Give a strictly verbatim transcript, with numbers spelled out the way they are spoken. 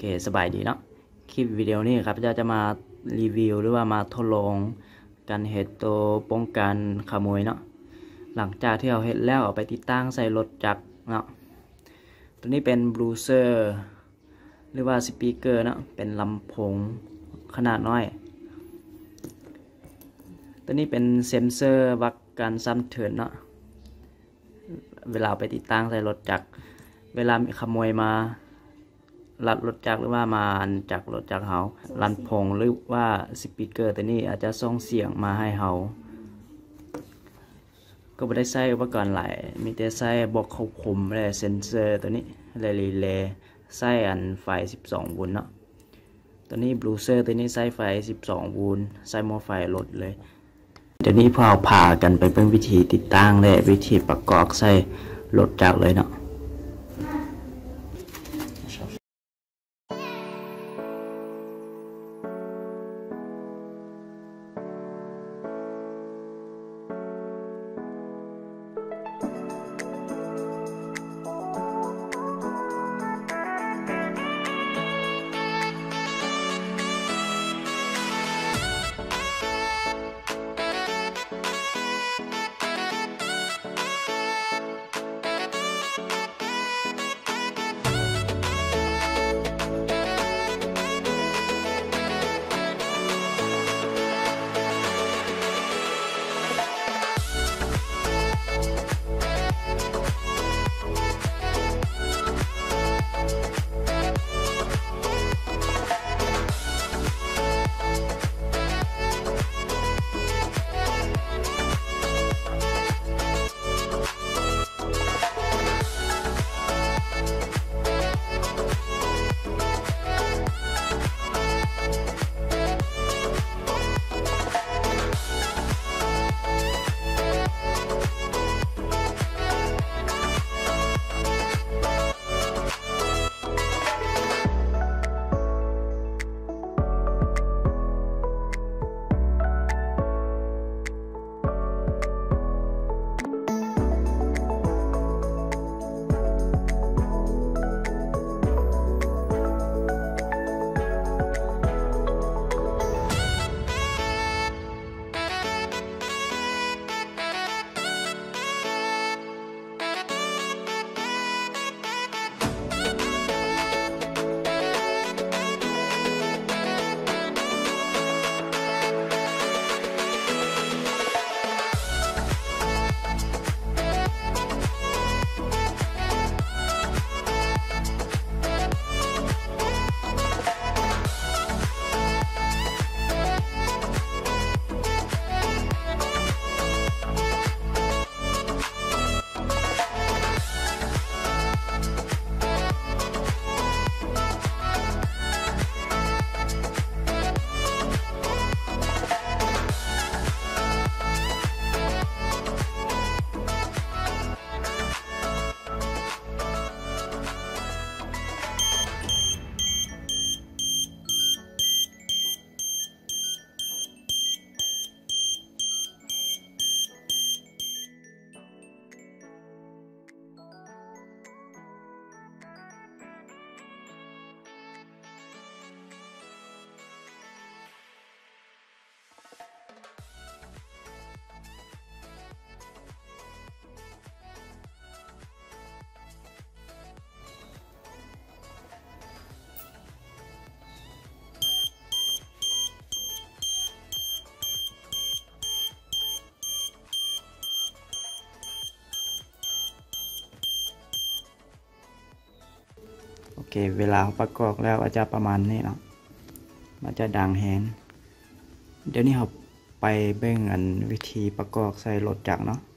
เคสบายดีเนาะคลิปวิดีโอนี้ครับจะจะมารีวิวหรือว่ามาทดลองการเฮ็ดตัวป้องกันขโมยเนาะหลังจากที่เราเฮ็ดแล้วเอาไปติดตั้งใส่รถจักรเนาะตัวนี้เป็นบลูเซอร์หรือว่าสปีกเกอร์เนาะเป็นลำโพงขนาดน้อยตัวนี้เป็นเซนเซอร์วัดการสั่นสะเทือนเนาะเวลาไปติดตั้งใส่รถจักรเวลามีขโมยมาลัดรถจักรหรือว่ามาจากรถจักรเฮาลำโพงหรือว่าสปีกเกอร์ตัวนี้อาจจะส่งเสียงมาให้เฮาก็ไม่ได้ใช้อุปกรณ์หลายมีแต่ใช้บอกควบคุมและเซนเซอร์ตัวนี้และรีเลย์ใช้อันไฟสิบสองโวลต์เนาะตัวนี้บลูเซอร์ตัวนี้ใช้ไฟสิบสองโวลต์ใช้หม้อไฟลดเลยเดี๋ยวนี้พอเราพากันไปเบิ่งวิธีติดตั้งและวิธีประกอบใส่รถจักรเลยเนาะโอเคเวลาประกอบแล้วอาจจะประมาณนี้เนาะมันจะดังแฮนเดี๋ยวนี้เราไปเบิ่งอันวิธีประกอบใส่รถจักรเนาะ